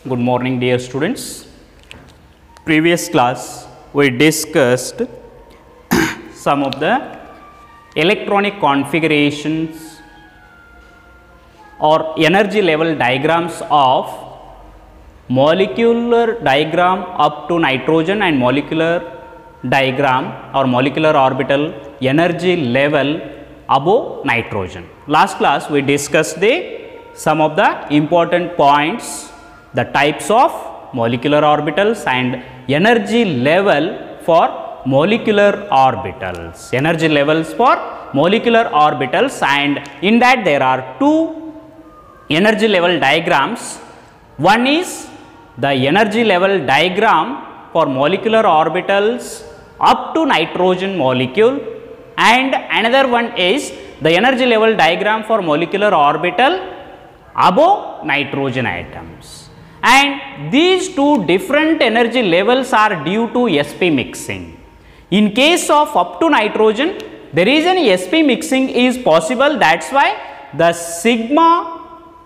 Good morning, dear students. Previous class we discussed some of the electronic configurations or energy level diagrams of molecular diagram up to nitrogen and molecular diagram or molecular orbital energy level above nitrogen. Last class we discussed some of the important points, the types of molecular orbitals and energy level for molecular orbitals, energy levels for molecular orbitals, and in that there are two energy level diagrams. One is the energy level diagram for molecular orbitals up to nitrogen molecule, and another one is the energy level diagram for molecular orbital above nitrogen atoms. And these two different energy levels are due to sp mixing. In case of up to nitrogen, there is an sp mixing is possible. That's why the sigma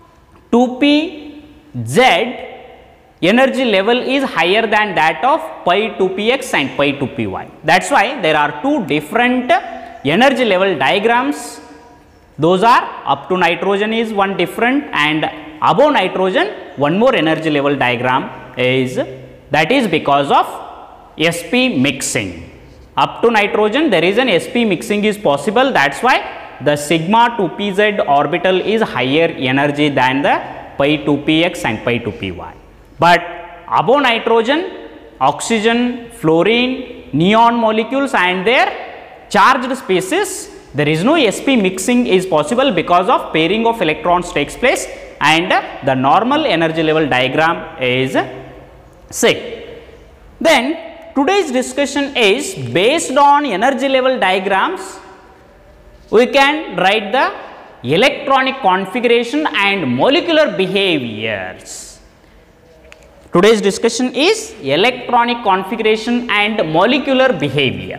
2pz energy level is higher than that of pi 2px and pi 2py. That's why there are two different energy level diagrams. Those are up to nitrogen is one different, and above nitrogen one more energy level diagram is, that is because of sp mixing. Up to nitrogen there is an sp mixing is possible. That's why the sigma 2pz orbital is higher energy than the pi 2px and pi 2py. But above nitrogen, oxygen, fluorine, neon molecules and their charged species, there is no sp mixing is possible because of pairing of electrons takes place, and the normal energy level diagram is Sig. Then today's discussion is based on energy level diagrams. We can write the electronic configuration and molecular behaviors. Today's discussion is electronic configuration and molecular behavior.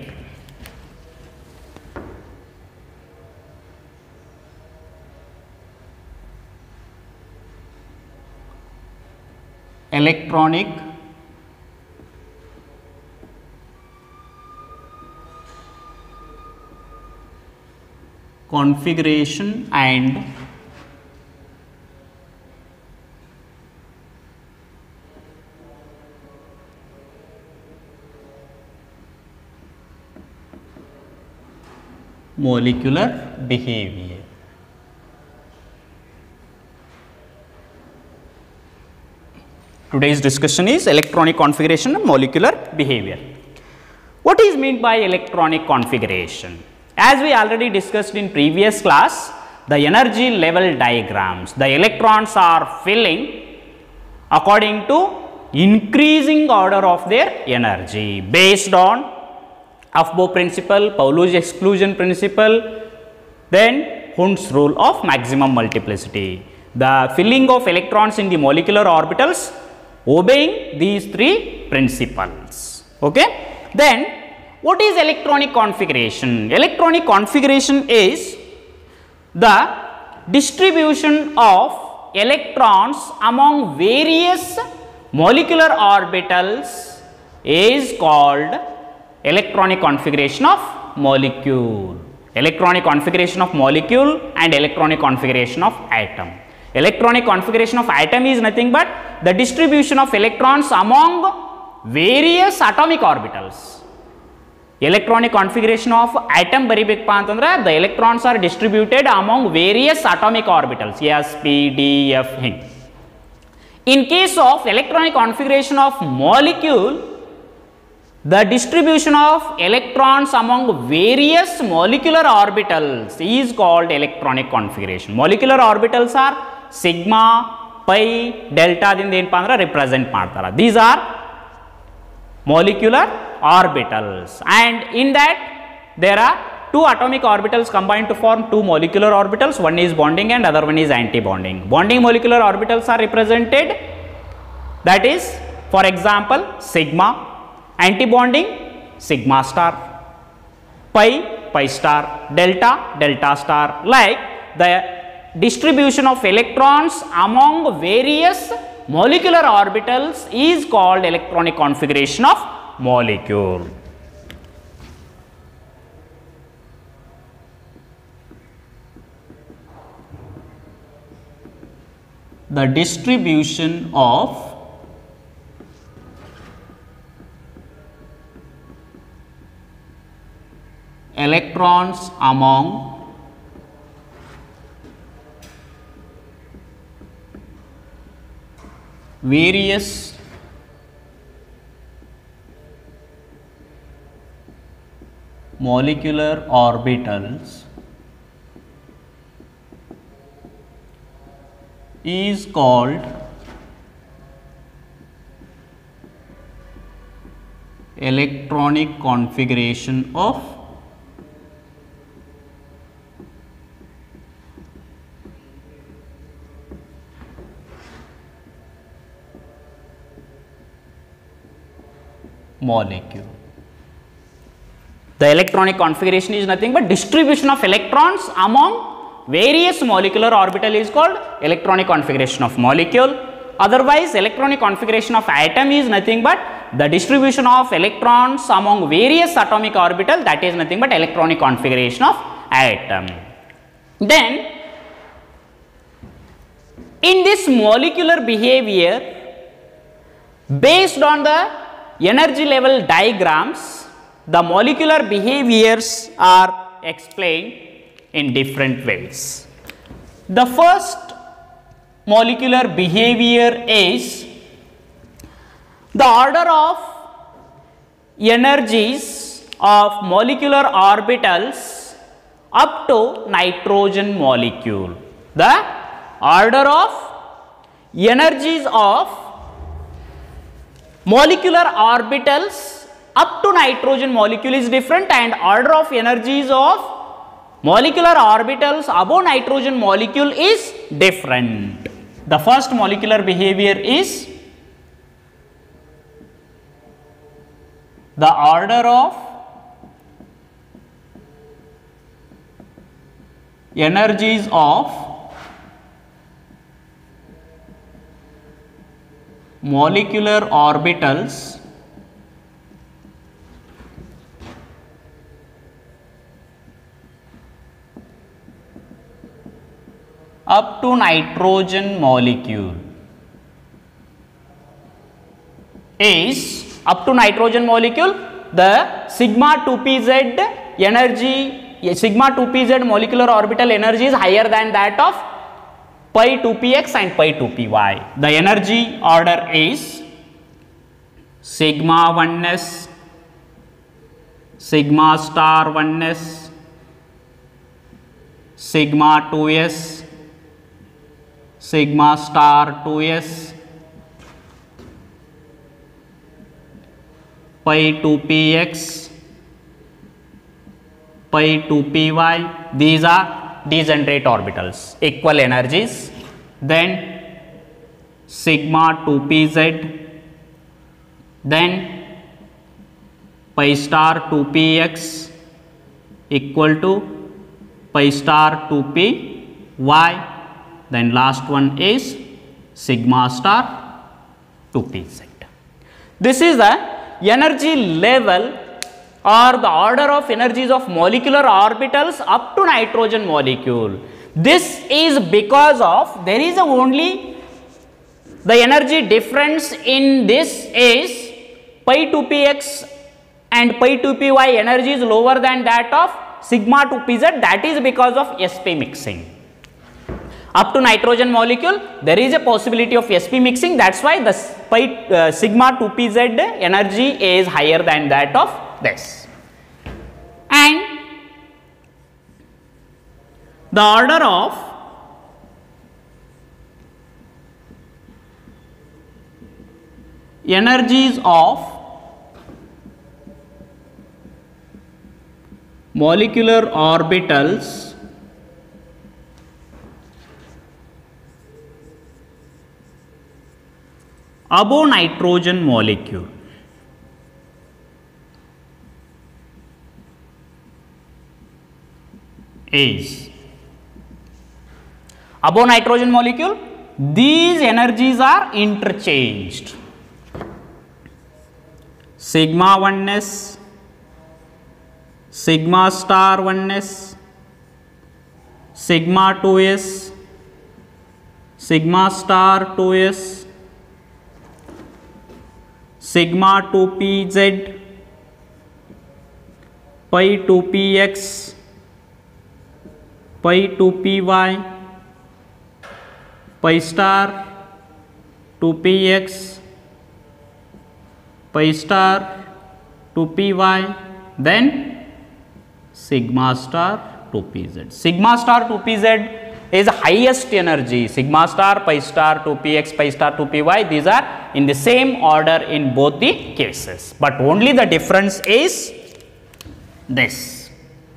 Electronic configuration and molecular behavior. Today's discussion is electronic configuration and molecular behavior. What is meant by electronic configuration? As we already discussed in previous class, the energy level diagrams, the electrons are filling according to increasing order of their energy based on Aufbau principle, Paul's exclusion principle, then Hund's rule of maximum multiplicity. The filling of electrons in the molecular orbitals obeying these three principles. Okay. Then what is electronic configuration? Electronic configuration is the distribution of electrons among various molecular orbitals is called electronic configuration of molecule. Electronic configuration of molecule and electronic configuration of atom. Electronic configuration of atom is nothing but the distribution of electrons among various atomic orbitals. Electronic configuration of atom baribekpa antandre the electrons are distributed among various atomic orbitals s, p, d, f, hin. In case of electronic configuration of molecule, the distribution of electrons among various molecular orbitals is called electronic configuration. Molecular orbitals are sigma, pi, delta ದಿಂದ ಏನಪ್ಪಾ ಅಂದ್ರೆ represent ಮಾಡ್ತಾರೆ. These are molecular orbitals, and in that there are two atomic orbitals combined to form two molecular orbitals. One is bonding and other one is anti-bonding. Bonding molecular orbitals are represented, that is for example sigma, anti-bonding sigma star, pi, pi star, delta, delta star. Like the distribution of electrons among various molecular orbitals is called electronic configuration of molecule. The distribution of electrons among various molecular orbitals is called electronic configuration of molecule. The electronic configuration is nothing but distribution of electrons among various molecular orbital is called electronic configuration of molecule. Otherwise, electronic configuration of atom is nothing but the distribution of electrons among various atomic orbital, that is nothing but electronic configuration of atom. Then, in this molecular behavior, based on the energy level diagrams, the molecular behaviors are explained in different ways. The first molecular behavior is the order of energies of molecular orbitals up to nitrogen molecule. The order of energies of molecular orbitals up to nitrogen molecule is different, and order of energies of molecular orbitals above nitrogen molecule is different. The first molecular behavior is the order of energies of molecular orbitals up to nitrogen molecule is up to nitrogen molecule, the sigma 2pz energy, sigma 2pz molecular orbital energy is higher than that of pi 2px and pi 2py. The energy order is sigma 1s, sigma star 1s, sigma 2s, sigma star 2s, pi 2px, pi 2py. These are degenerate orbitals, equal energies. Then sigma 2pz, then pi star 2px equal to pi star 2py. Then last one is sigma star 2pz. This is the energy level or the order of energies of molecular orbitals up to nitrogen molecule. This is because of there is only the energy difference in this is pi 2px and pi 2py energy is lower than that of sigma 2pz, that is because of sp mixing. Up to nitrogen molecule there is a possibility of sp mixing, that is why the sigma 2pz energy is higher than that of this. And the order of energies of molecular orbitals above nitrogen molecule is above nitrogen molecule these energies are interchanged. Sigma 1s, sigma star 1s, sigma 2s, sigma star 2s, sigma 2pz, pi 2px, pi 2py, pi star 2px, pi star 2py, then sigma star 2pz. Sigma star 2pz is highest energy. Sigma star, pi star 2px, pi star 2py, these are in the same order in both the cases, but only the difference is this.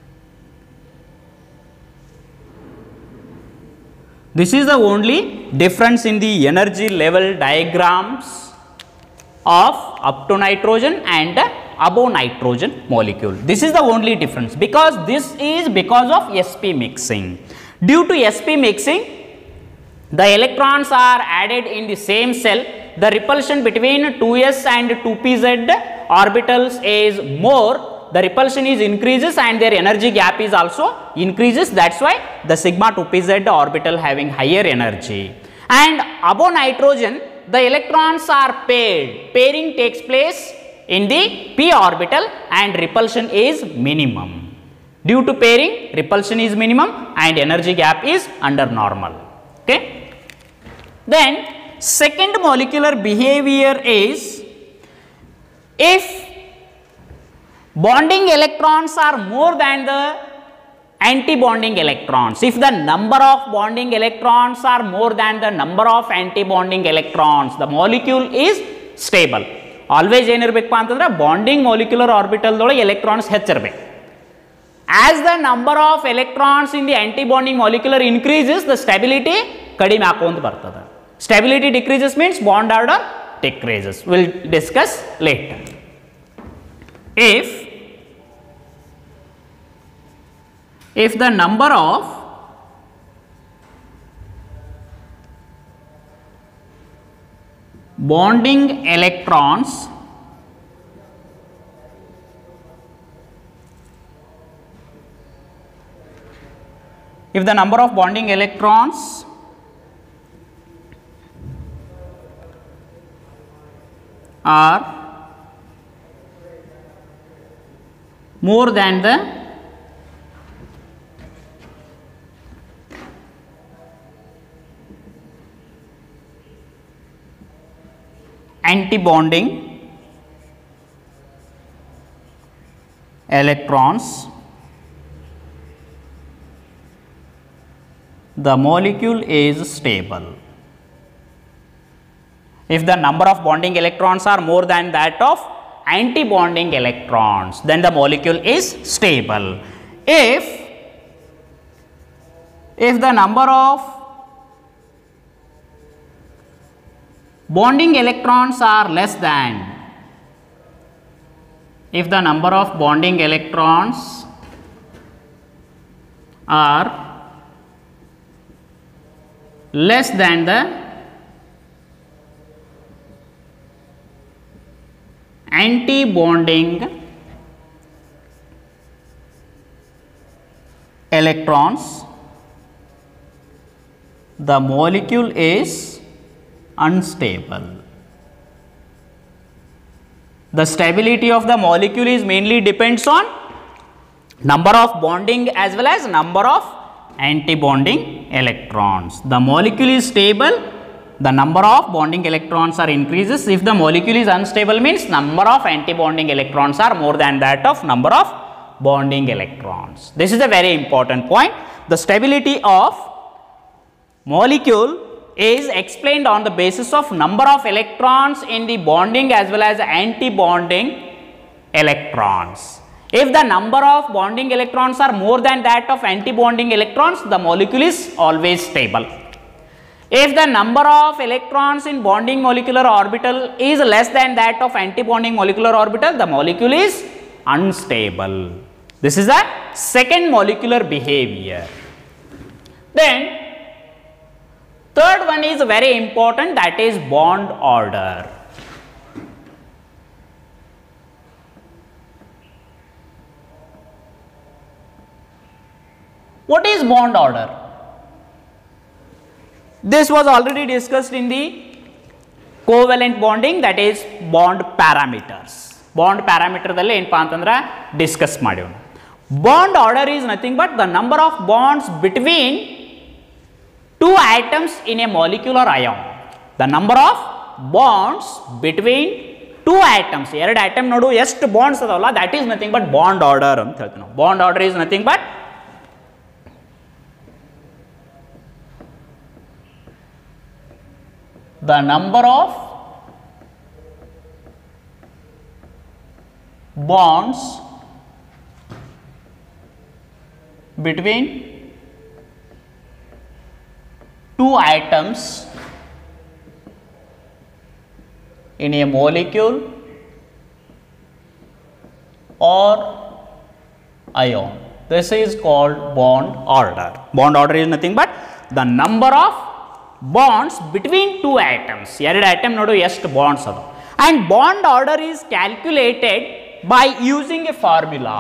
This is the only difference in the energy level diagrams of up to nitrogen and above nitrogen molecule. This is the only difference, because this is because of sp mixing. Due to sp mixing, the electrons are added in the same cell. The repulsion between 2s and 2pz orbitals is more. The repulsion is increases and their energy gap is also increases. That's why the sigma 2pz orbital having higher energy. And above nitrogen, the electrons are paired. Pairing takes place in the p orbital and repulsion is minimum. Due to pairing, repulsion is minimum and energy gap is under normal. Okay. Then second molecular behavior is, if bonding electrons are more than the anti-bonding electrons, if the number of bonding electrons are more than the number of anti-bonding electrons, the molecule is stable. Always ಏನಿರಬೇಕು ಅಂತಂದ್ರೆ bonding molecular orbital ದೊಳಗೆ electrons ಹೆಚ್ಚಿರಬೇಕು. As the number of electrons in the anti-bonding molecular increases, the stability ಕಡಿಮೆ ಆಕೊಂತ ಬರ್ತದೆ. Stability decreases means bond order decreases. We will discuss later. If the number of bonding electrons are more than the anti-bonding electrons, the molecule is stable. If the number of bonding electrons are more than that of anti-bonding electrons, then the molecule is stable. If the number of bonding electrons are less than, if the number of bonding electrons are less than the anti-bonding electrons, the molecule is unstable. The stability of the molecule is mainly depends on number of bonding as well as number of anti-bonding electrons. The molecule is stable, the number of bonding electrons are increases. If the molecule is unstable, means number of anti-bonding electrons are more than that of number of bonding electrons. This is a very important point. The stability of molecule is explained on the basis of number of electrons in the bonding as well as anti-bonding electrons. If the number of bonding electrons are more than that of anti-bonding electrons, the molecule is always stable. If the number of electrons in bonding molecular orbital is less than that of anti-bonding molecular orbital, the molecule is unstable. This is the second molecular behavior. Then third one one is very important, that is bond order. What is bond order? This was already discussed in the covalent bonding, that is bond parameters. Bond parameter dalli enpa antandra discuss madivnu. Bond order is nothing but the number of bonds between two atoms in a molecular ion. The number of bonds between two atoms, ಎರಡು atom ನೋಡು ಎಷ್ಟು bonds ಅದವಲ್ಲ, that is nothing but bond order ಅಂತ ಹೇಳ್ತೀವಿ ನಾವು. Bond order is nothing but the number of bonds between two atoms in a molecule or ion. This is called bond order. Bond order is nothing but the number of bonds between two atoms. ಎರಡು atom ನೋಡು ಎಷ್ಟು bonds ಅದು. And bond order is calculated by using a formula.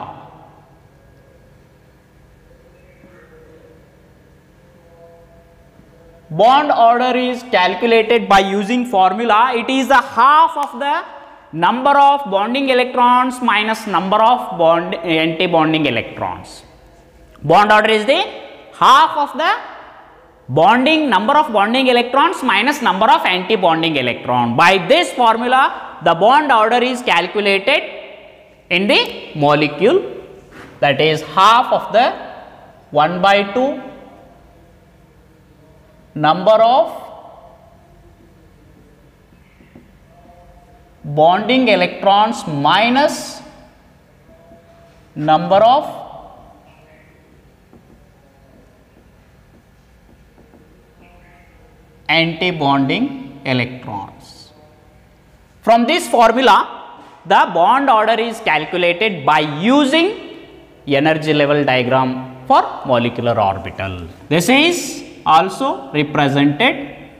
Bond order is calculated by using formula. It is the half of the number of bonding electrons minus number of anti-bonding electrons. Bond order is the half of the number of bonding electrons minus number of anti-bonding electron. By this formula, the bond order is calculated in the molecule, that is half of the 1/2 number of bonding electrons minus number of anti-bonding electrons. From this formula, the bond order is calculated by using energy level diagram for molecular orbital. This is also represented.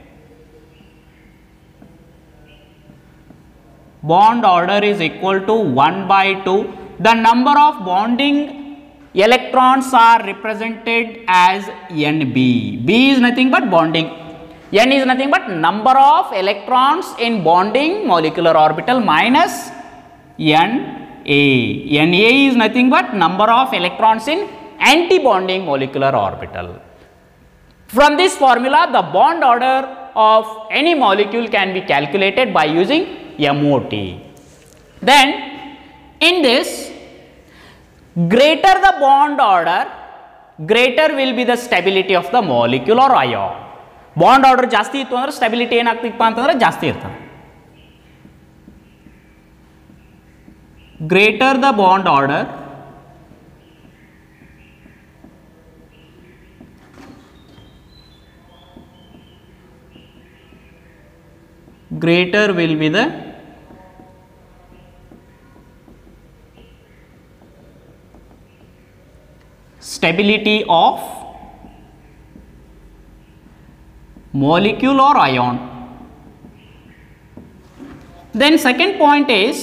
Bond order is equal to 1/2. The number of bonding electrons are represented as Nb. B is nothing but bonding. N is nothing but number of electrons in bonding molecular orbital minus Na. Na is nothing but number of electrons in anti-bonding molecular orbital. From this formula, the bond order of any molecule can be calculated by using MOT. Then, in this, greater the bond order, greater will be the stability of the molecule or ion. Bond order ಜಾಸ್ತಿ ಇತ್ತು ಅಂದ್ರೆ stability ಏನಾಗ್ತಿಪ್ಪ ಅಂತಂದ್ರೆ ಜಾಸ್ತಿ ಇರ್ತದೆ. Greater the bond order, greater will be the stability of molecule or ion. Then second point is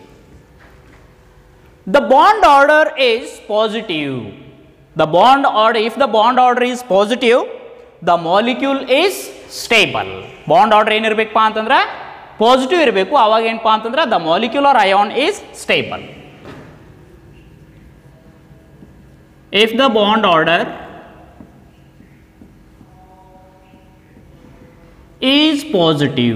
the bond order is positive. The bond order, if the bond order is positive, the molecule is stable. Bond order ಏನು ಇರಬೇಕಪ್ಪ ಅಂತಂದ್ರೆ positive ಇರಬೇಕು. ಅವಾಗ ಏನಪ್ಪಾ ಅಂತಂದ್ರೆ the molecular ion is stable. If the bond order is positive,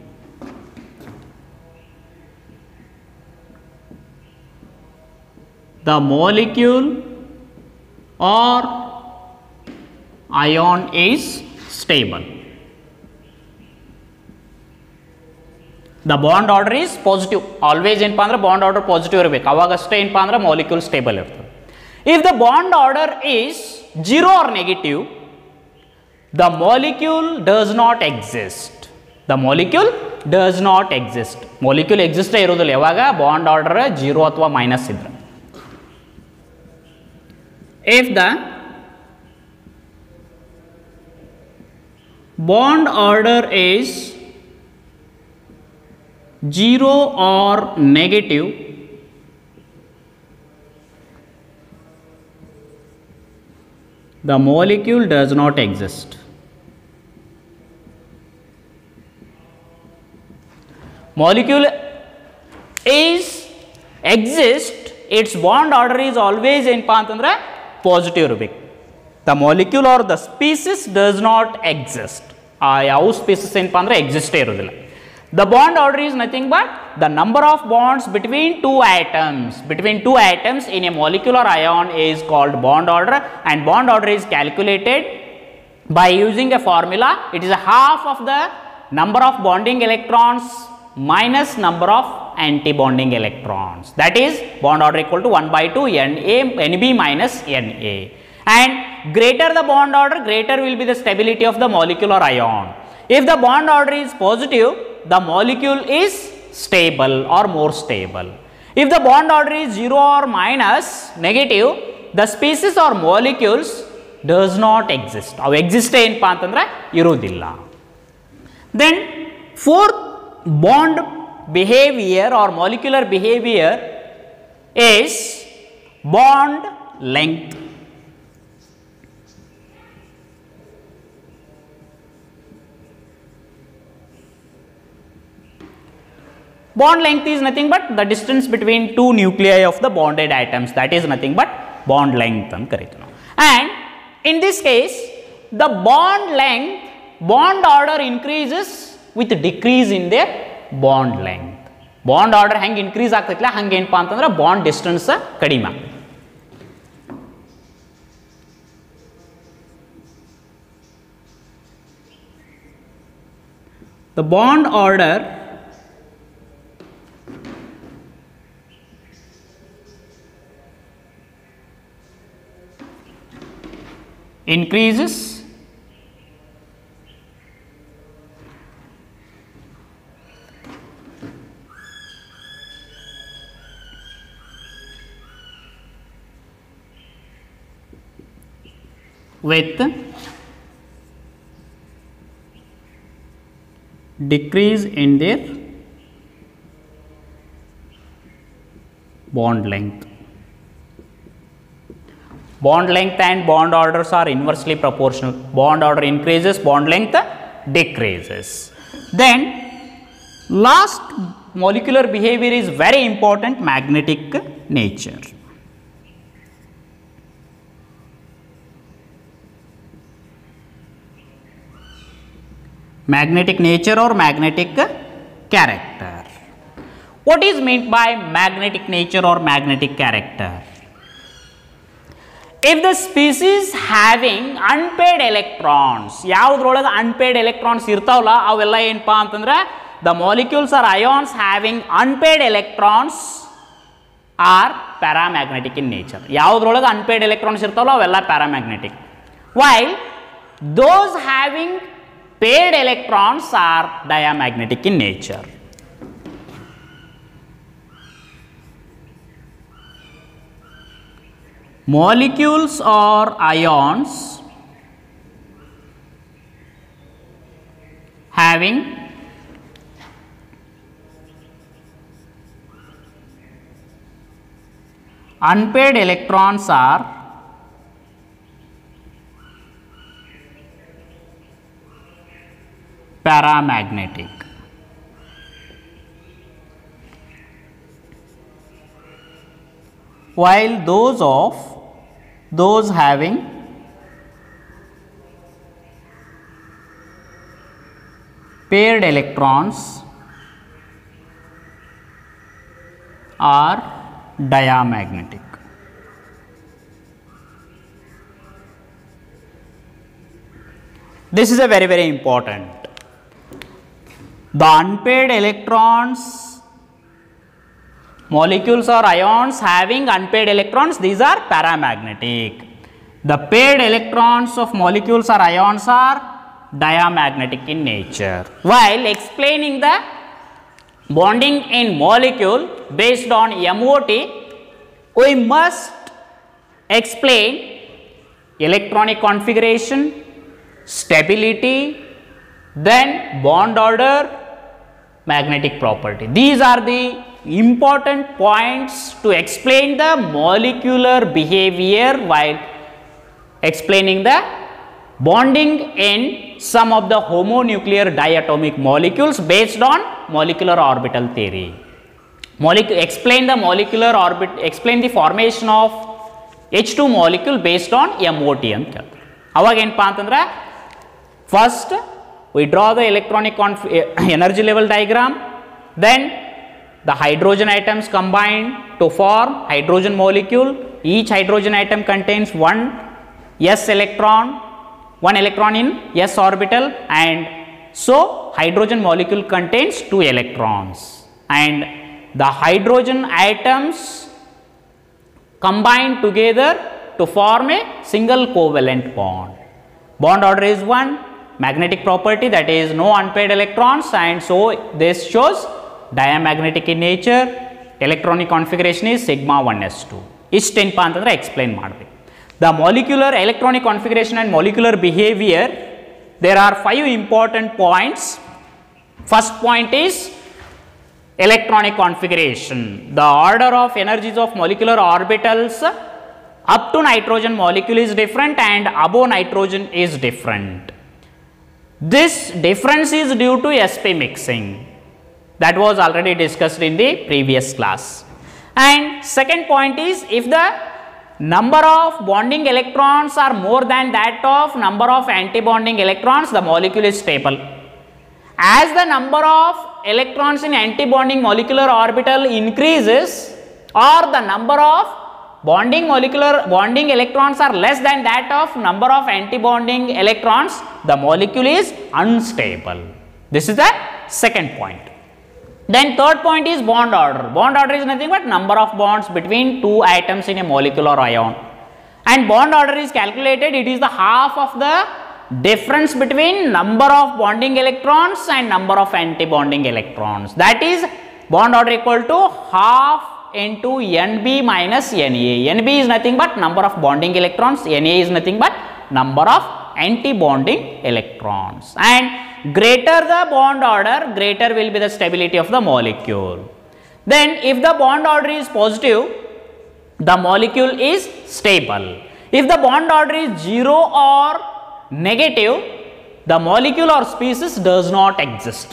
the molecule or ion is stable. The bond order is positive. Always ಏನಪ್ಪಾ ಅಂದ್ರೆ bond order positive ಇರಬೇಕು. ಅವಾಗಷ್ಟೇ ಏನಪ್ಪಾ ಅಂದ್ರೆ molecule stable ಇರ್ತದೆ. If the bond order is 0 or negative, the molecule does not exist. The molecule does not exist. Molecule exist ಇರೋದಿಲ್ಲ ಯಾವಾಗ bond order 0 ಅಥವಾ minus ಇದ್ರೆ. If the bond order is 0 or negative, the molecule does not exist. Molecule is exist, its bond order is always ಏನಪ್ಪಾ ಅಂತಂದ್ರೆ positive ಇರಬೇಕು. The molecule or the species does not exist. ಯಾವ species ಏನಪ್ಪಾ ಅಂದ್ರೆ ಎಕ್ಸಿಸ್ಟೇ ಇರೋದಿಲ್ಲ. The bond order is nothing but the number of bonds between two atoms. Between two atoms in a molecular ion is called bond order, and bond order is calculated by using a formula. It is a half of the number of bonding electrons minus number of anti-bonding electrons. That is bond order equal to 1 by 2 NB minus NA. And greater the bond order, greater will be the stability of the molecular ion. If the bond order is positive, the molecule is stable or more stable. If the bond order is 0 or minus negative, the species or molecules does not exist. ಅವು exist ಏನಪ್ಪಾ ಅಂತಂದ್ರೆ ಇರೋದಿಲ್ಲ. Then fourth bond behavior or molecular behavior is bond length. Bond length is nothing but the distance between two nuclei of the bonded atoms. That is nothing but bond length ಅಂತ ಕರೀತೀವಿ ನಾವು. And in this case, the bond length, bond order increases with decrease in their bond length. Bond order ಹೆಂಗೆ increase ಆಗ್ತೈತಿಲ್ಲ ಹಂಗೆ ಏನಪ್ಪಾ ಅಂತಂದ್ರೆ bond distance ಕಡಿಮೆ ಆಗ್ತೈತಿ. The bond order increases with decrease in their bond length. Bond length and bond orders are inversely proportional. Bond order increases, bond length decreases. Then last molecular behavior is very important, magnetic nature. Magnetic nature or magnetic character. What is meant by magnetic nature or magnetic character? If the species having unpaired electrons, ಯಾವುದ್ರೊಳಗೆ unpaired electrons ಇರ್ತಾವಲ್ಲ ಅವೆಲ್ಲ ಏನಪ್ಪಾ ಅಂತಂದ್ರೆ the molecules or ions having unpaired electrons are paramagnetic in nature. ಯಾವುದ್ರೊಳಗೆ unpaired electrons ಇರ್ತಾವಲ್ಲ ಅವೆಲ್ಲ paramagnetic. While those having paired electrons are diamagnetic in nature. Molecules or ions having unpaired electrons are paramagnetic. While those having paired electrons are diamagnetic. This is a very important. The unpaired electrons, molecules or ions having unpaired electrons, these are paramagnetic. The paired electrons of molecules or ions are diamagnetic in nature. While explaining the bonding in molecule based on MOT, we must explain electronic configuration, stability, then bond order, magnetic property. These are the important points to explain the molecular behavior while explaining the bonding in some of the homonuclear diatomic molecules based on molecular orbital theory. Explain the molecular orbit, explain the formation of H2 molecule based on MOT ಅಂತ ಹೇಳ್ತಾರೆ. ಅವಾಗ ಏನಪ್ಪಾ ಅಂತಂದ್ರೆ first we draw the electronic energy level diagram, then the hydrogen atoms combine to form hydrogen molecule. Each hydrogen atom contains one s electron, one electron in s orbital, and so hydrogen molecule contains 2 electrons, and the hydrogen atoms combine together to form a single covalent bond. Bond order is 1, magnetic property, that is no unpaired electrons, and so this shows diamagnetic in nature. Electronic configuration is sigma 1s2. ಇಷ್ಟೇನಪ್ಪ ಅಂತಂದ್ರೆ explain ಮಾಡಬೇಕು. The molecular electronic configuration and molecular behavior, there are 5 important points. First point is electronic configuration. The order of energies of molecular orbitals up to nitrogen molecule is different and above nitrogen is different. This difference is due to sp mixing, that was already discussed in the previous class. And second point is, if the number of bonding electrons are more than that of number of antibonding electrons, the molecule is stable. As the number of electrons in antibonding molecular orbital increases, or the number of bonding electrons are less than that of number of antibonding electrons, the molecule is unstable. This is the second point. Then third point is bond order. Bond order is nothing but number of bonds between 2 atoms in a molecular ion, and bond order is calculated, it is the half of the difference between number of bonding electrons and number of antibonding electrons. That is bond order equal to half into Nb minus Na. Nb is nothing but number of bonding electrons, Na is nothing but number of antibonding electrons, and greater the bond order, greater will be the stability of the molecule. Then if the bond order is positive, the molecule is stable. If the bond order is 0 or negative, the molecule or species does not exist.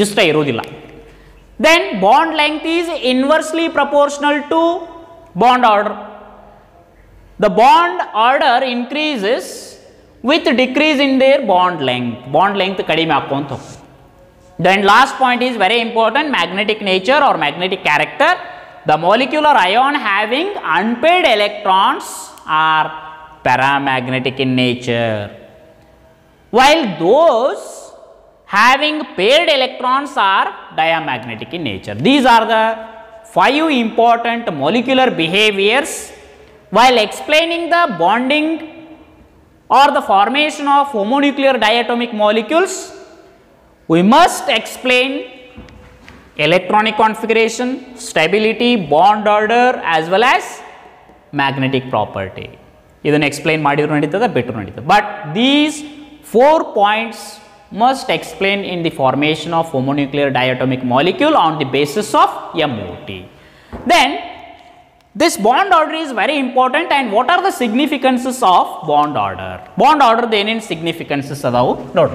Then bond length is inversely proportional to bond order. The bond order increases with decrease in their bond length. Bond length kadime akonta. Then last point is very important, magnetic nature or magnetic character. The molecular ion having unpaired electrons are paramagnetic in nature, while those having paired electrons are diamagnetic in nature. These are the 5 important molecular behaviors. While explaining the bonding or the formation of homonuclear diatomic molecules, we must explain electronic configuration, stability, bond order, as well as magnetic property. Idನ್ನು explain ಮಾಡಿದ್ರು ನಡೀತದೆ, ಬಿಟ್ಟರು ನಡೀತದೆ. But these 4 points must explain in the formation of homonuclear diatomic molecule on the basis of MOT. Then this bond order is very important, and what are the significances of bond order? Bond order ಏನೇನು significances ಅದಾವು ನೋಡ್ರಿ.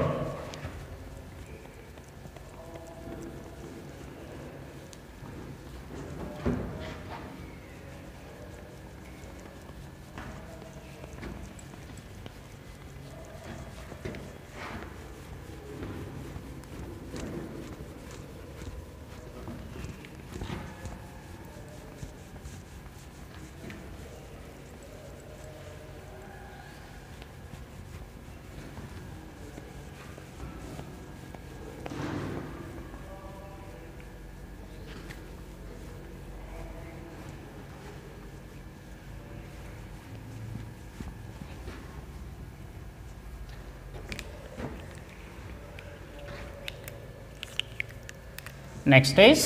Next is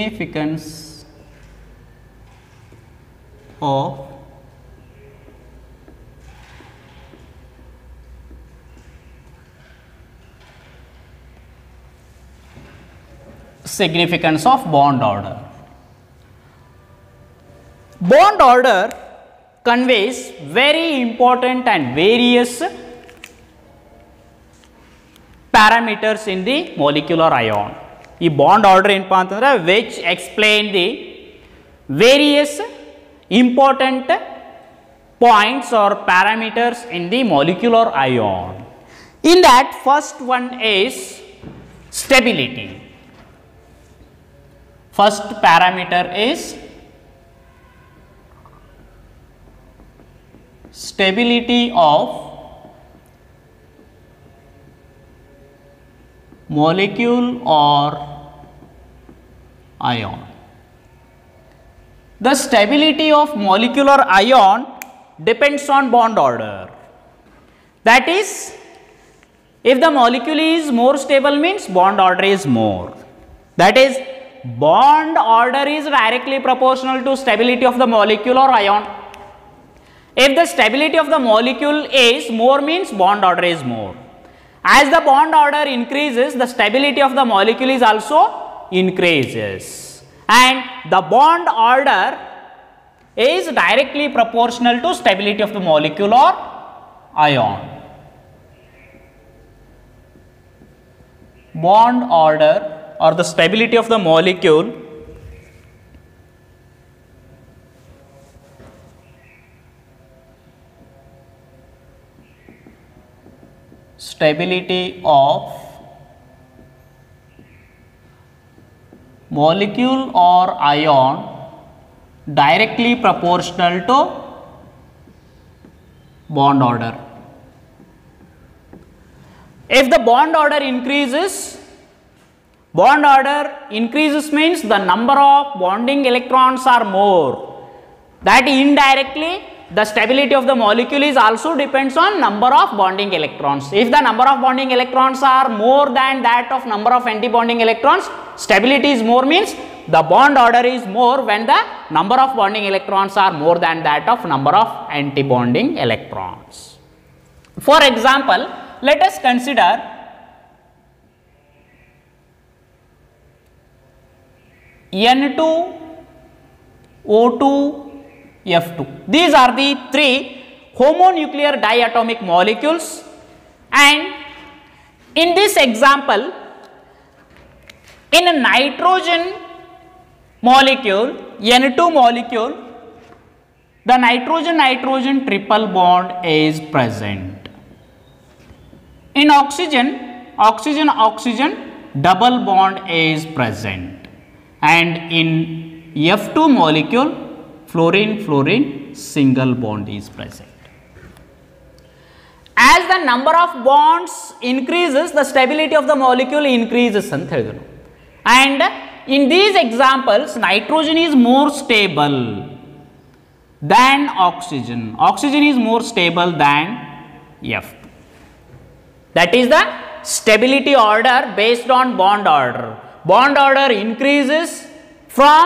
significance of significance of bond order. Bond order conveys very important and various parameters in the molecular ion. ಈ bond order ಏನಪ್ಪ ಅಂತಂದ್ರೆ which explain the various important points or parameters in the molecular ion. In that, first one is stability. First parameter is stability of molecule or ion. The stability of molecular ion depends on bond order. That is, if the molecule is more stable means bond order is more. That is, bond order is directly proportional to stability of the molecule or ion. If the stability of the molecule is more means bond order is more. As the bond order increases, the stability of the molecule is also increases, and the bond order is directly proportional to stability of the molecule or ion. Bond order or the stability of the molecule stability of molecule or ion directly proportional to bond order. If the bond order increases means the number of bonding electrons are more. That indirectly the stability of the molecule is also depends on number of bonding electrons. If the number of bonding electrons are more than that of number of anti-bonding electrons, stability is more means the bond order is more when the number of bonding electrons are more than that of number of anti-bonding electrons. For example, let us consider N2, O2, F2. These are the three homonuclear diatomic molecules, and in this example, in a nitrogen molecule, N2 molecule, the nitrogen-nitrogen triple bond is present. In oxygen, oxygen-oxygen double bond is present, and in F2 molecule, fluorine-fluorine single bond is present. As the number of bonds increases, the stability of the molecule increases anta helidanu. And in these examples, nitrogen is more stable than oxygen. Oxygen is more stable than F2. That is the stability order based on bond order. Bond order increases from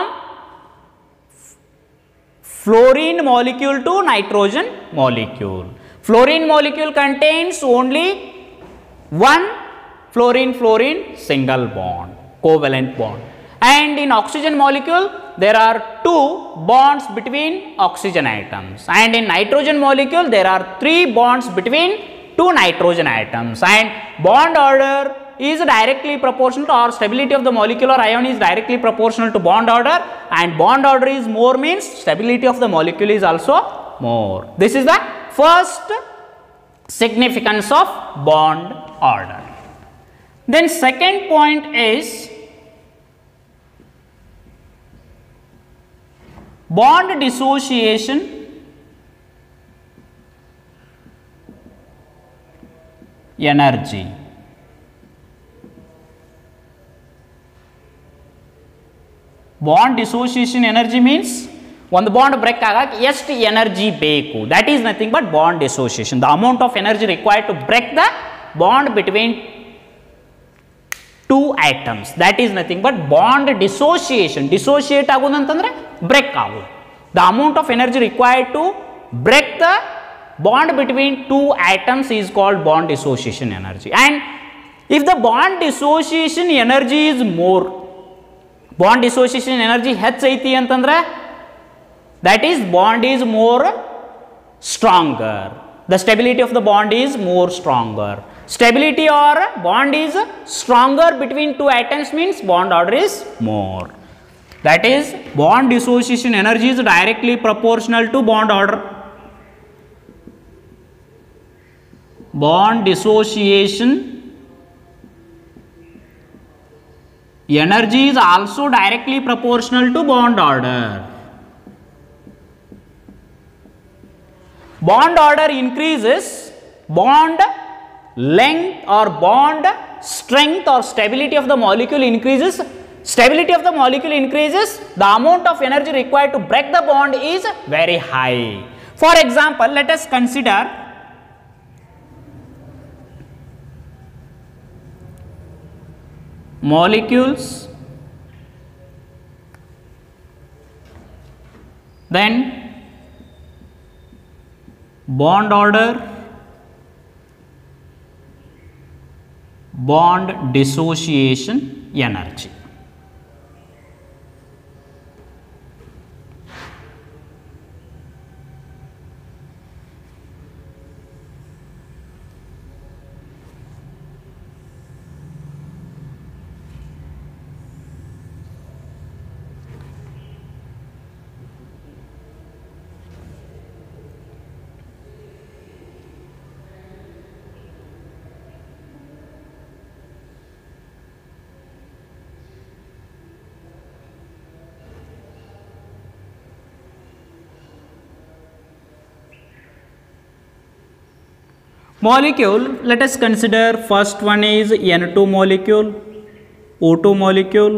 fluorine molecule to nitrogen molecule. Fluorine molecule contains only one fluorine-fluorine single bond, covalent bond. And in oxygen molecule, there are two bonds between oxygen atoms. And in nitrogen molecule, there are three bonds between two nitrogen atoms. And bond order is directly proportional to, or stability of the molecular ion is directly proportional to bond order, and bond order is more means stability of the molecule is also more. This is the first significance of bond order. Then second point is bond dissociation energy. Bond dissociation energy means ಒಂದು bond break ಆಗಕ್ಕೆ ಎಷ್ಟು energy ಬೇಕು, that is nothing but bond dissociation. The amount of energy required to break the bond between two atoms, that is nothing but bond dissociation. Dissociate ಆಗೋದು ಅಂತಂದ್ರೆ break ಆಗೋದು. The amount of energy required to break the bond between two atoms is called bond dissociation energy. And if the bond dissociation energy is more, bond dissociation energy ಹೆಚ್ಚೈತಿ ಅಂತಂದ್ರೆ that is bond is more stronger. The stability of the bond is more stronger. Stability or bond is stronger between two atoms means bond order is more. That is, bond dissociation energy is directly proportional to bond order. Bond dissociation energy is also directly proportional to bond order. Bond order increases, bond length or bond strength or stability of the molecule increases. Stability of the molecule increases, the amount of energy required to break the bond is very high. For example, let us consider molecules, then bond order, bond dissociation energy. Molecule, let us consider first one is N2 molecule, O2 molecule,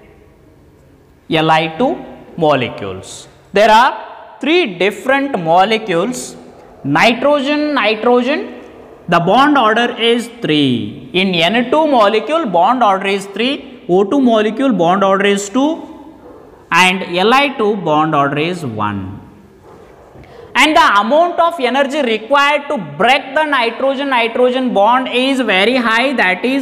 Li2 molecules. There are three different molecules. Nitrogen, the bond order is 3. In N2 molecule, bond order is 3. O2 molecule, bond order is 2. And Li2, bond order is 1. And the amount of energy required to break the nitrogen bond is very high, that is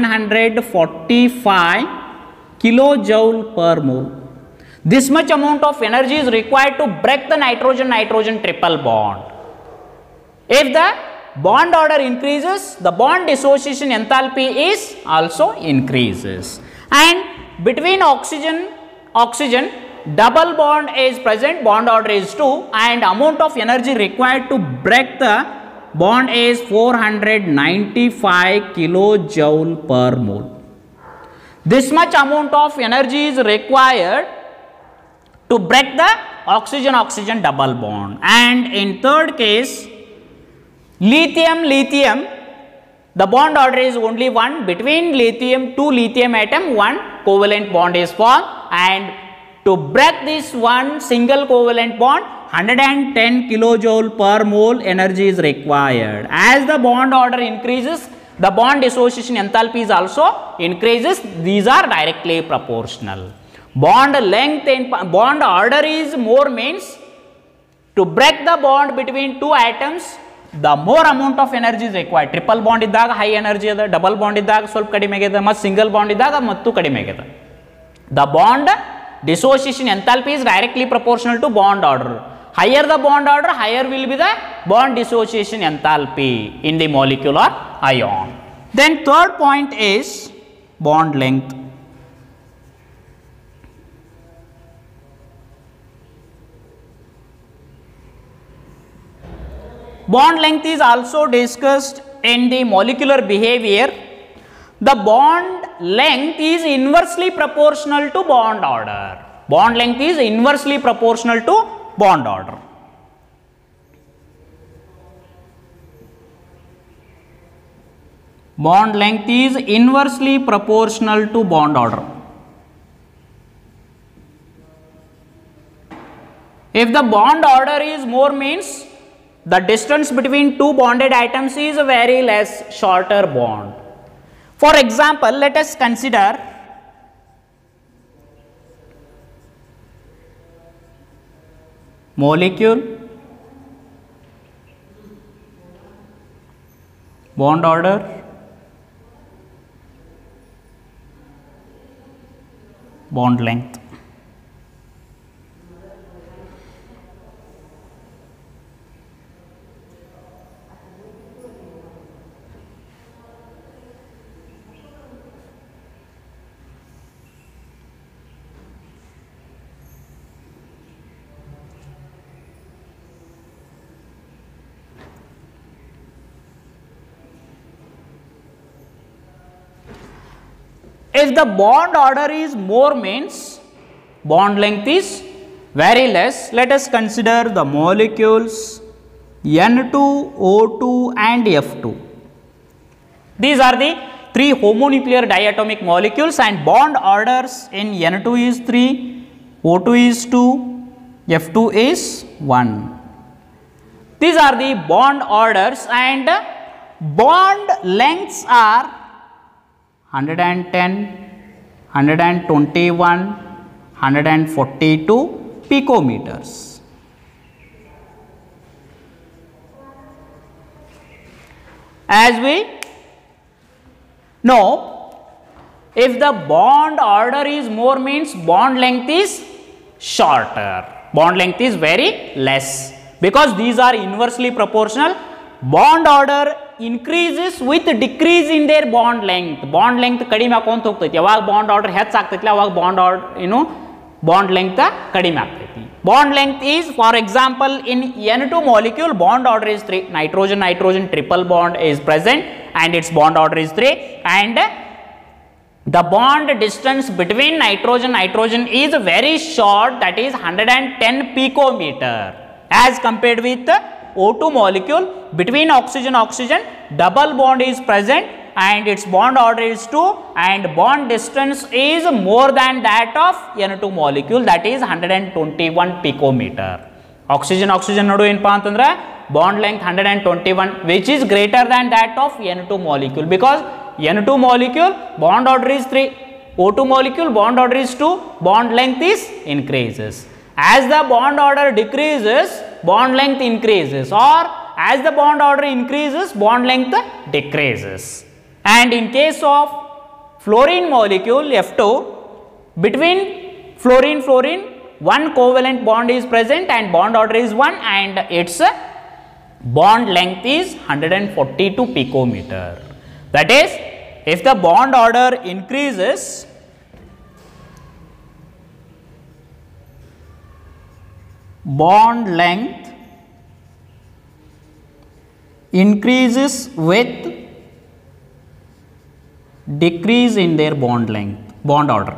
945 kilojoule per mole. This much amount of energy is required to break the nitrogen triple bond. If the bond order increases, the bond dissociation enthalpy is also increases. And between oxygen double bond is present, bond order is 2, and amount of energy required to break the bond is 495 kilojoule per mole. This much amount of energy is required to break the oxygen double bond. And in third case, lithium, the bond order is only 1. Between two lithium atom, one covalent bond is formed, and to break this one single covalent bond, 110 kilojoule per mole energy is required. As the bond order increases, the bond dissociation enthalpy is also increases. These are directly proportional. Bond length and bond order is more means to break the bond between two atoms, the more amount of energy is required. Triple bond iddaga high energy ada, double bond iddaga ಸ್ವಲ್ಪ ಕಡಿಮೆ ಆಗಿದೆ, ಮತ್ತು single bond iddaga ಮತ್ತು ಕಡಿಮೆ ಆಗಿದೆ. The bond dissociation enthalpy is directly proportional to bond order. Higher the bond order, higher will be the bond dissociation enthalpy in the molecular ion. Then third point is bond length. Bond length is also discussed in the molecular behavior. The bond length is inversely proportional to bond order. Bond length is inversely proportional to bond order. Bond length is inversely proportional to bond order. If the bond order is more means the distance between two bonded atoms is a very less, shorter bond. For example, let us consider molecule, bond order, bond length. If the bond order is more, means bond length is very less. Let us consider the molecules N2, O2 and F2. These are the three homonuclear diatomic molecules and bond orders in N2 is 3, O2 is 2, F2 is 1. These are the bond orders and bond lengths are 110, 121, 142 picometers. As we know, if the bond order is more, means bond length is shorter, bond length is very less, because these are inversely proportional. Bond order increases with decrease in their bond length. Bond length ಕಡಿಮೆ ಆಕೊಂತ ಹೋಗ್ತೈತಿ. ಯಾವಾಗ bond order ಹೆಚ್ಚಾಗ್ತೈತಿ ಅವಾಗ bond order bond length ಕಡಿಮೆ ಆಗ್ತೈತಿ. Bond length is, for example, in N2 molecule bond order is 3, nitrogen nitrogen triple bond is present and its bond order is 3, and the bond distance between nitrogen nitrogen is very short, that is 110 picometer, as compared with O2 molecule. Between oxygen oxygen double bond is present and its bond order is 2 and bond distance is more than that of N2 molecule, that is 121 picometer. Oxygen oxygen nadu enpa antandre bond length 121, which is greater than that of N2 molecule, because N2 molecule bond order is 3, O2 molecule bond order is 2, bond length is increases. As the bond order decreases, bond length increases, or as the bond order increases, bond length decreases. And in case of fluorine molecule F2, between fluorine fluorine one covalent bond is present and bond order is 1 and its bond length is 142 picometer. That is, if the bond order increases, bond length increases with decrease in their bond length, bond order.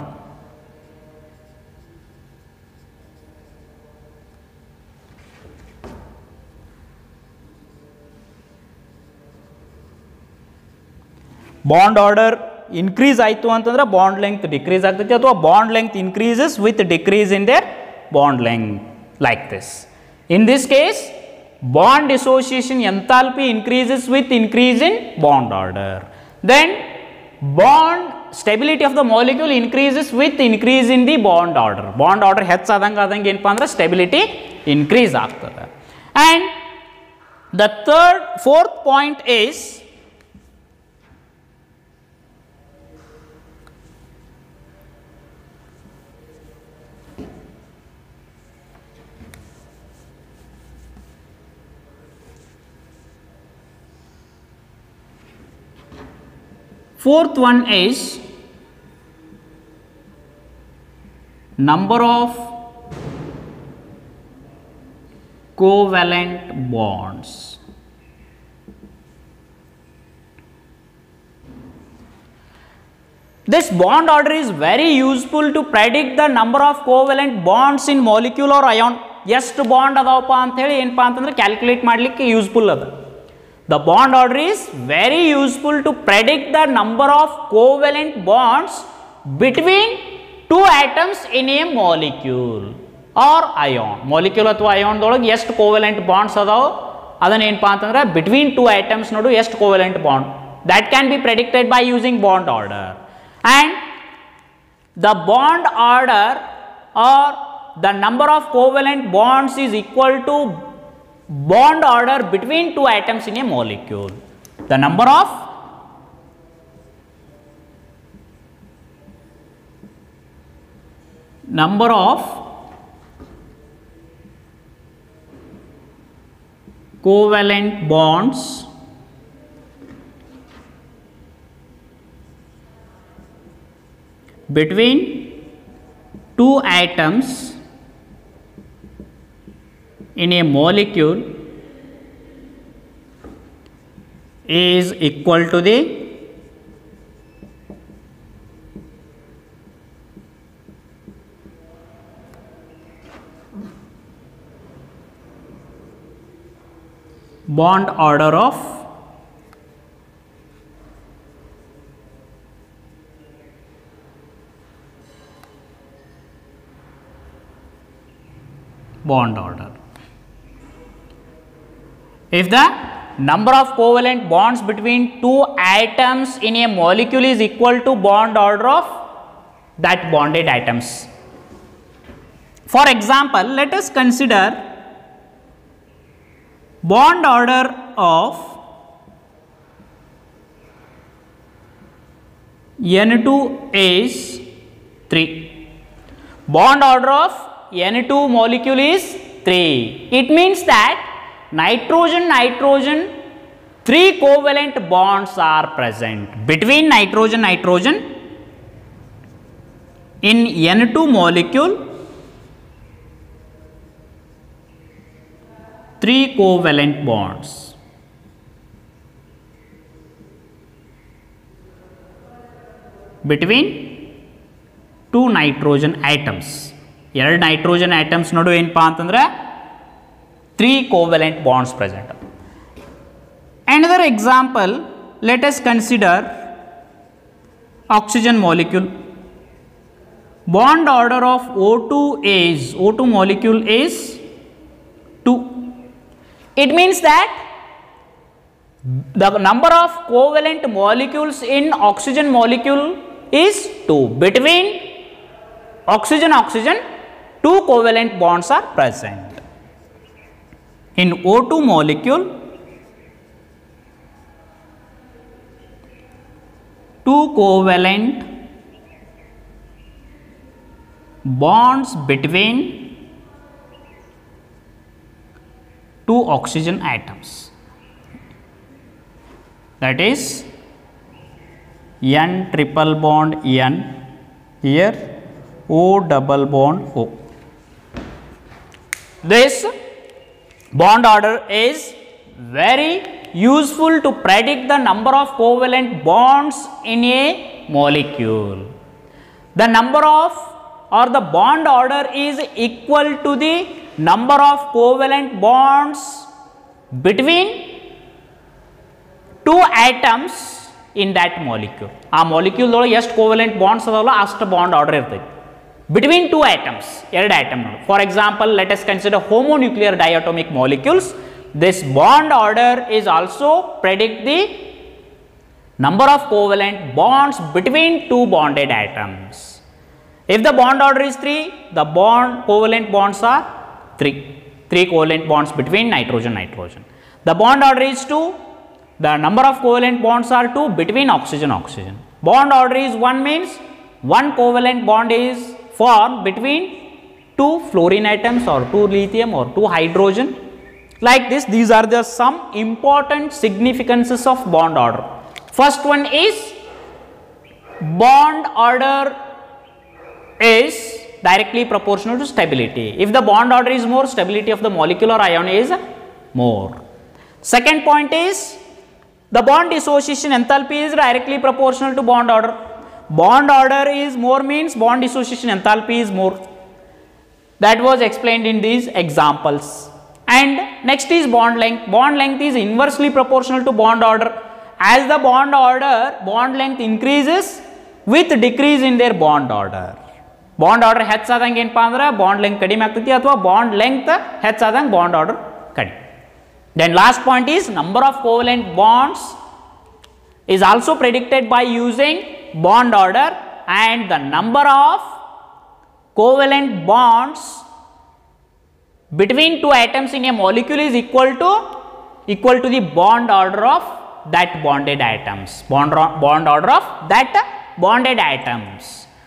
Bond order increase ಆಯಿತು ಅಂತಂದ್ರೆ bond length decrease ಆಗ್ತೈತಿ, ಅಥವಾ bond length increases with decrease in their bond length, like this. In this case, bond dissociation enthalpy increases with increase in bond order. Then bond stability of the molecule increases with increase in the bond order. Bond order ಹೆಚ್ಚಾದಂಗೆ ಆದಂಗೆ ಏನಪ್ಪ ಅಂದ್ರೆ stability increase ಆಗ್ತದೆ. And the fourth point is fourth one is number of covalent bonds. This bond order is very useful to predict the number of covalent bonds in molecule or ion. ಎಷ್ಟು bond ಅದಾವಪ್ಪ ಅಂತ ಹೇಳಿ ಏನಪ್ಪಾ ಅಂತಂದ್ರೆ calculate ಮಾಡಲಿಕ್ಕೆ useful ಅದ. The bond order is very useful to predict the number of covalent bonds between two atoms in a molecule or ion. Molecule ಅಥವಾ ion ದೊಳಗೆ ಎಷ್ಟು covalent bonds ಅದಾವ ಅದನ್ನ ಏನಪ್ಪಾ ಅಂತಂದ್ರೆ between two atoms ನೋಡು ಎಷ್ಟು covalent bond, that can be predicted by using bond order. And the bond order or the number of covalent bonds is equal to bond order between two atoms in a molecule. The number of number of covalent bonds between two atoms in a molecule is equal to the bond order of bond order. If the number of covalent bonds between two atoms in a molecule is equal to bond order of that bonded atoms. For example, let us consider bond order of N2 is 3. Bond order of N2 molecule is 3. It means that nitrogen 3 covalent bonds are present between nitrogen in N2 molecule. 3 covalent bonds between 2 nitrogen atoms. 2 nitrogen atoms nodu enpa antandre 3 covalent bonds present. Another example, let us consider oxygen molecule. Bond order of O2 molecule is 2. It means that the number of covalent molecules in oxygen molecule is 2. Between oxygen 2 covalent bonds are present. In O2 molecule, 2 covalent bonds between 2 oxygen atoms, that is N triple bond N, here O double bond O. This bond order is very useful to predict the number of covalent bonds in a molecule. The number of or the bond order is equal to the number of covalent bonds between 2 atoms in that molecule. A molecule ಎಷ್ಟು covalent bonds ಅದಲ್ಲ ಅಷ್ಟು bond order ಇರ್ತೈತಿ between 2 atoms, 2 atom. For example, let us consider homonuclear diatomic molecules. This bond order is also predict the number of covalent bonds between 2 bonded atoms. If the bond order is 3, the covalent bonds are 3 covalent bonds between nitrogen. The bond order is 2, the number of covalent bonds are 2 between oxygen. Bond order is 1 means 1 covalent bond is formed between 2 fluorine atoms or 2 lithium or 2 hydrogen. Like this, these are the some important significances of bond order. First one is bond order is directly proportional to stability. If the bond order is more, stability of the molecule or ion is more. Second point is the bond dissociation enthalpy is directly proportional to bond order. Bond order is more means bond dissociation enthalpy is more. That was explained in these examples. And next is bond length. Bond length is inversely proportional to bond order. As the bond length increases with decrease in their bond order. Bond order ಹೆಚ್ಚಾದಂಗೆ ಏನಪ್ಪಾ ಅಂದ್ರೆ bond length ಕಡಿಮೆ ಆಗ್ತೈತಿ ಅಥವಾ bond length ಹೆಚ್ಚಾದಂಗೆ bond order ಕಡಿಮೆ. Then last point is number of covalent bonds is also predicted by using bond order, and the number of covalent bonds between 2 atoms in a molecule is equal to the bond order of that bonded atoms. Bond order of that bonded atoms.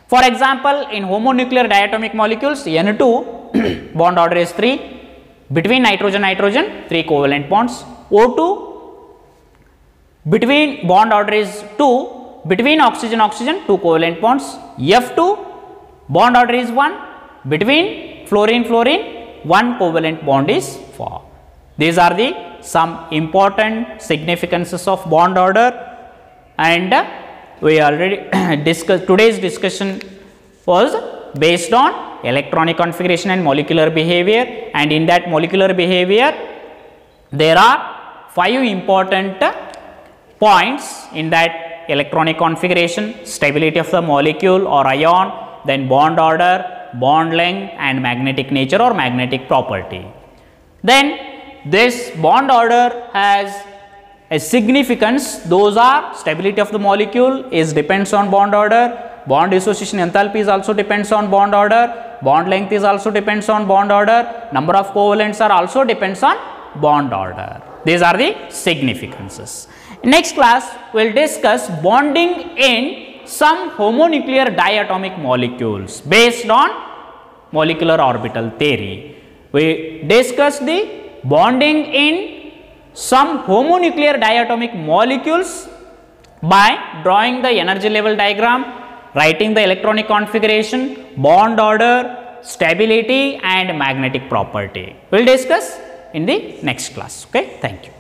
For example, in homonuclear diatomic molecules, N2 bond order is 3, between nitrogen nitrogen 3 covalent bonds, O2 between bond order is 2, between oxygen oxygen 2 covalent bonds, F2 bond order is 1, between fluorine fluorine 1 covalent bond is formed. These are the some important significances of bond order, and we already discussed. Today's discussion was based on electronic configuration and molecular behavior, and in that molecular behavior there are 5 important points in that electronic configuration: stability of the molecule or ion, then bond order, bond length, and magnetic nature or magnetic property. Then this bond order has a significance. Those are stability of the molecule is depends on bond order, bond dissociation enthalpy is also depends on bond order, bond length is also depends on bond order, number of covalents are also depends on bond order. These are the significances. In next class we will discuss bonding in some homonuclear diatomic molecules based on molecular orbital theory. We discuss the bonding in some homonuclear diatomic molecules by drawing the energy level diagram, writing the electronic configuration, bond order, stability and magnetic property. We will discuss in the next class. Okay, thank you.